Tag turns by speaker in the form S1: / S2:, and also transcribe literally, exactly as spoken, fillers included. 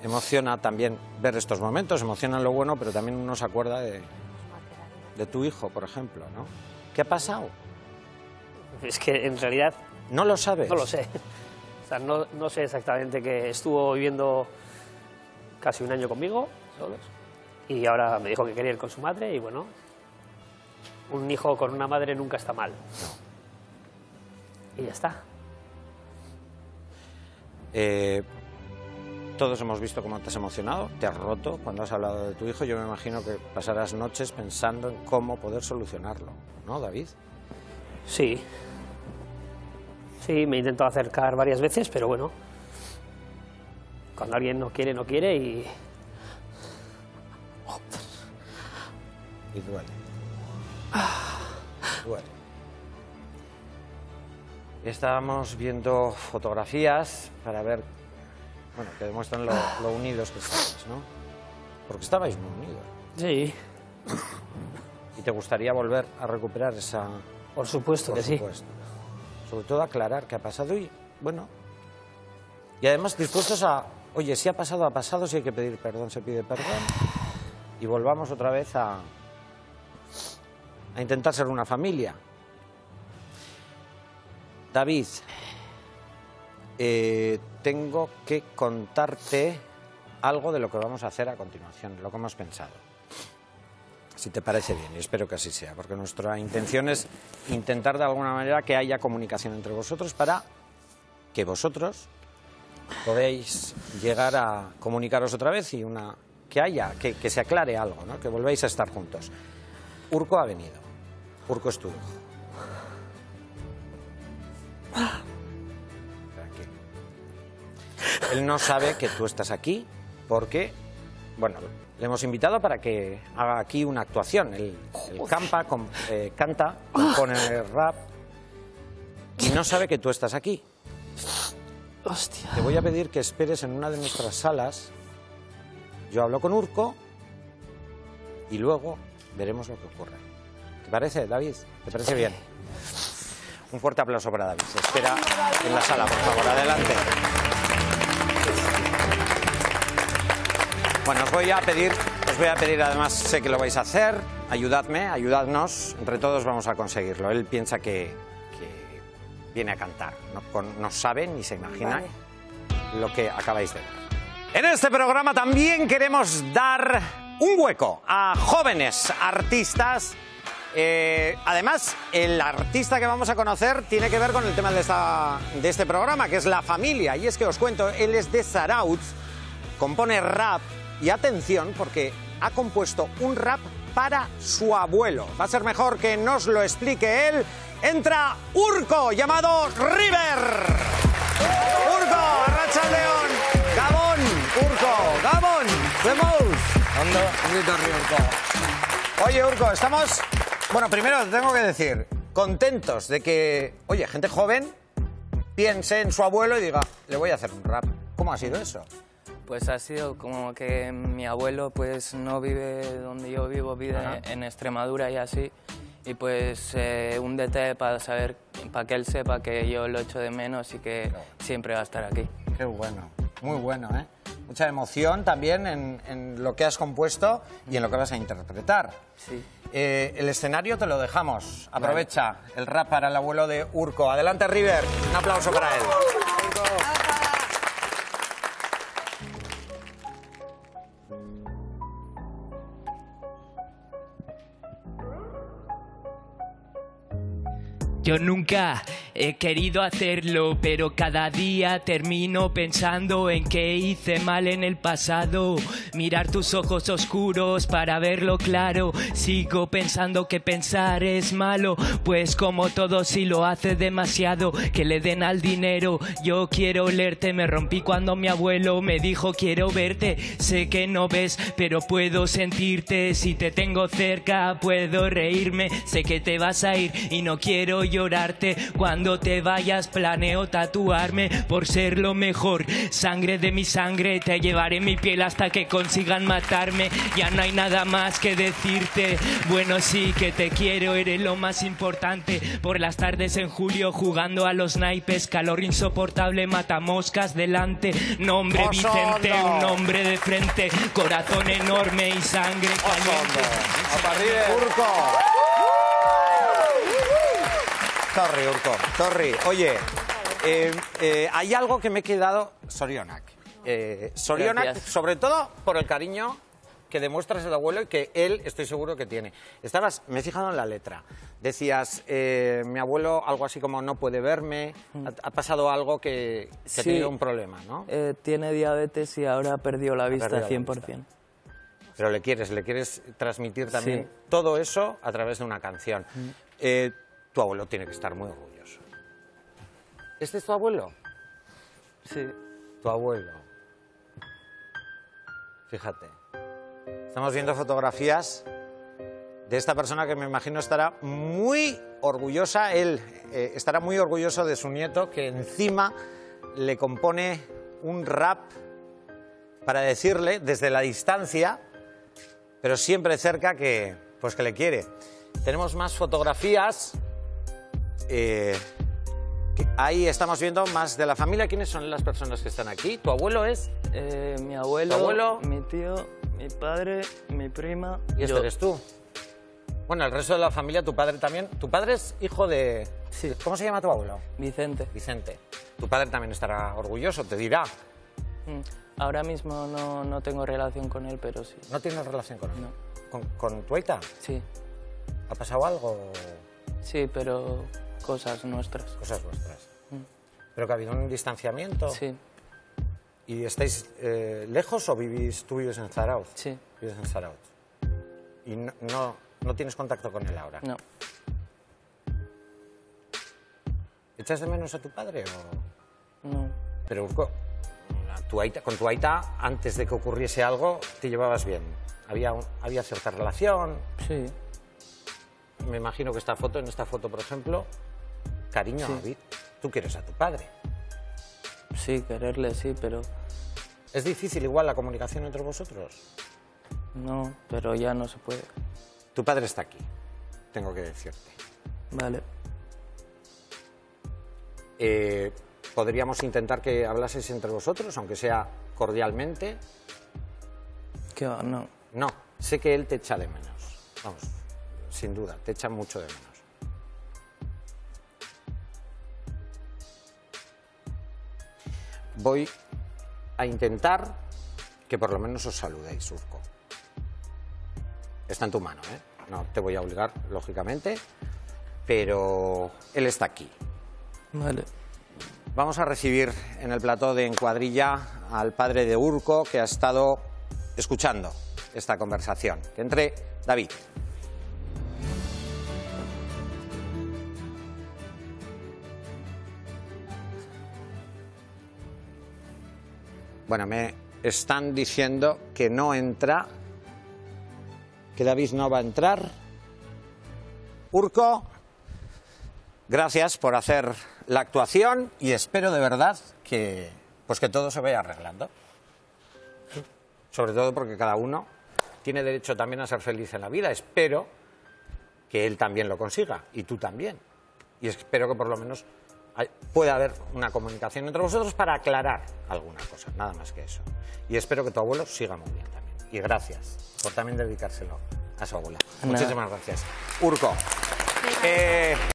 S1: emociona también ver estos momentos, emociona lo bueno, pero también uno se acuerda de, de tu hijo, por ejemplo, ¿no? ¿Qué ha pasado?
S2: Es que en realidad...
S1: ¿No lo sabes?
S2: No lo sé. O sea, no, no sé exactamente, que estuvo viviendo casi un año conmigo, solos, y ahora me dijo que quería ir con su madre, y bueno, un hijo con una madre nunca está mal. Y ya está.
S1: Eh, todos hemos visto cómo te has emocionado, te has roto cuando has hablado de tu hijo. Yo me imagino que pasarás noches pensando en cómo poder solucionarlo, ¿no, David?
S2: Sí. Sí, me he intentado acercar varias veces, pero bueno, cuando alguien no quiere, no quiere y...
S1: Y duele. Duele. Estábamos viendo fotografías para ver, bueno, que demuestran lo, lo unidos que estabais, ¿no? Porque estabais muy unidos.
S2: Sí.
S1: ¿Y te gustaría volver a recuperar esa...?
S2: Por supuesto
S1: Por
S2: que sí.
S1: supuesto. Sobre todo aclarar qué ha pasado y, bueno, y además dispuestos a, oye, si ha pasado, ha pasado, si hay que pedir perdón, se pide perdón, y volvamos otra vez a, a intentar ser una familia. David, eh, tengo que contarte algo de lo que vamos a hacer a continuación, de lo que hemos pensado. Si te parece bien, y espero que así sea, porque nuestra intención es intentar de alguna manera que haya comunicación entre vosotros para que vosotros podáis llegar a comunicaros otra vez y una que haya, que, que se aclare algo, ¿no? Que volváis a estar juntos. Urko ha venido. Urko es tu hijo. Tranquilo. Él no sabe que tú estás aquí porque, bueno, le hemos invitado para que haga aquí una actuación. Él, él campa, com, eh, canta, compone rap y no sabe que tú estás aquí.
S2: Hostia.
S1: Te voy a pedir que esperes en una de nuestras salas. Yo hablo con Urko y luego veremos lo que ocurre. ¿Te parece, David? ¿Te parece bien? Un fuerte aplauso para David. Se espera en la sala, por favor. Adelante. Bueno, os voy a pedir, os voy a pedir, además sé que lo vais a hacer, ayudadme, ayudadnos, entre todos vamos a conseguirlo. Él piensa que, que viene a cantar, no, con, no sabe ni se imagina vale. lo que acabáis de ver. En este programa también queremos dar un hueco a jóvenes artistas. Eh, además, el artista que vamos a conocer tiene que ver con el tema de, esta, de este programa, que es la familia. Y es que os cuento, él es de Zarautz, compone rap. Y atención, porque ha compuesto un rap para su abuelo. Va a ser mejor que nos lo explique él. Entra Urko, llamado River. Urko, Arratsaldeon, Gabón, Urko, Gabón, vemos.
S3: Ando, Urko.
S1: Oye, Urko, estamos... Bueno, primero tengo que decir, contentos de que, oye, gente joven piense en su abuelo y diga, le voy a hacer un rap. ¿Cómo ha sido eso?
S3: Pues ha sido como que mi abuelo pues no vive donde yo vivo, vive
S1: Ajá.
S3: en Extremadura y así. Y pues eh, un detalle para saber, para que él sepa que yo lo echo de menos y que claro. siempre va a estar aquí.
S1: Qué bueno, muy bueno, ¿eh? Mucha emoción también en, en lo que has compuesto y en lo que vas a interpretar.
S3: Sí.
S1: Eh, el escenario te lo dejamos. Aprovecha vale. el rap para el abuelo de Urko. Adelante, River. Un aplauso para él.
S4: Yo nunca he querido hacerlo, pero cada día termino pensando en qué hice mal en el pasado. Mirar tus ojos oscuros para verlo claro. Sigo pensando que pensar es malo, pues como todo si lo hace demasiado, que le den al dinero. Yo quiero olerte, me rompí cuando mi abuelo me dijo quiero verte. Sé que no ves, pero puedo sentirte. Si te tengo cerca puedo reírme. Sé que te vas a ir y no quiero llorarte cuando Cuando te vayas planeo tatuarme por ser lo mejor. Sangre de mi sangre, te llevaré en mi piel hasta que consigan matarme. Ya no hay nada más que decirte. Bueno, sí que te quiero, eres lo más importante. Por las tardes en julio jugando a los naipes, calor insoportable, matamoscas delante. Nombre Vicente, un hombre de frente, corazón enorme y sangre caliente.
S1: Urco. Sorry, Urco. Sorry. Oye, eh, eh, hay algo que me he quedado... Sorionak. Eh, Sorionak,
S3: Gracias.
S1: sobre todo por el cariño que demuestras a tu abuelo y que él, estoy seguro que tiene. Estabas, me he fijado en la letra. Decías, eh, mi abuelo, algo así como no puede verme. Ha, ha pasado algo que, que
S3: Sí.
S1: ha tenido un problema, ¿no?
S3: Eh, tiene diabetes y ahora perdió la vista
S1: perdido la
S3: cien por ciento.
S1: Pero le quieres, le quieres transmitir también
S3: Sí.
S1: todo eso a través de una canción. Eh, tu abuelo tiene que estar muy orgulloso. ¿Este es tu abuelo?
S3: Sí.
S1: Tu abuelo. Fíjate. Estamos viendo fotografías de esta persona que me imagino estará muy orgullosa. Él eh, estará muy orgulloso de su nieto, que encima le compone un rap para decirle desde la distancia, pero siempre cerca, que pues que le quiere. Tenemos más fotografías. Eh, que ahí estamos viendo más de la familia. ¿Quiénes son las personas que están aquí? ¿Tu abuelo es?
S3: Eh, mi abuelo,
S1: ¿Tu abuelo?
S3: mi tío, mi padre, mi prima.
S1: Y este
S3: yo.
S1: eres tú. Bueno, el resto de la familia, tu padre también. Tu padre es hijo de...
S3: Sí.
S1: ¿Cómo se llama tu abuelo?
S3: Vicente.
S1: Vicente. Tu padre también estará orgulloso, te dirá.
S3: Mm. Ahora mismo no, no tengo relación con él, pero sí.
S1: ¿No tienes relación con él?
S3: No.
S1: ¿Con, con tu aita?
S3: Sí.
S1: ¿Ha pasado algo?
S3: Sí, pero cosas nuestras.
S1: Cosas vuestras.
S3: Mm.
S1: ¿Pero que ha habido un distanciamiento?
S3: Sí,
S1: ¿Y estáis eh, lejos o vivís, tú vives en Zarauz?
S3: sí.
S1: Vives en Zarauz. ¿Y no, no, no tienes contacto con él ahora?
S3: No,
S1: ¿Echas de menos a tu padre o...?
S3: no.
S1: Pero Urco, a tu aita- con tu aita, antes de que ocurriese algo, te llevabas bien. Había, un- había cierta relación.
S3: Sí,
S1: Me imagino que esta foto, en esta foto, por ejemplo, cariño,
S3: Sí.
S1: David, tú quieres a tu padre.
S3: sí, quererle sí, pero
S1: ¿Es difícil igual la comunicación entre vosotros?
S3: no, pero ya no se puede.
S1: Tu padre está aquí, tengo que decirte.
S3: Vale.
S1: Eh, Podríamos intentar que hablaseis entre vosotros, aunque sea cordialmente.
S3: ¿Qué va? No.
S1: No, sé que él te echa de menos. Vamos, sin duda, te echa mucho de menos. Voy a intentar que por lo menos os saludéis, Urco. Está en tu mano, ¿eh? No te voy a obligar, lógicamente, pero él está aquí.
S3: Vale.
S1: Vamos a recibir en el plató de Encuadrilla al padre de Urco, que ha estado escuchando esta conversación. Que entre David. Bueno, me están diciendo que no entra, que David no va a entrar. Urco, gracias por hacer la actuación y espero de verdad que, pues que todo se vaya arreglando. Sobre todo porque cada uno tiene derecho también a ser feliz en la vida. Espero que él también lo consiga y tú también. Y espero que por lo menos hay- pueda haber una comunicación entre vosotros para aclarar alguna cosa, nada más que eso. Y espero que tu abuelo siga muy bien también. Y gracias por también dedicárselo a su abuela.
S3: Nada.
S1: Muchísimas gracias. Urco. eh,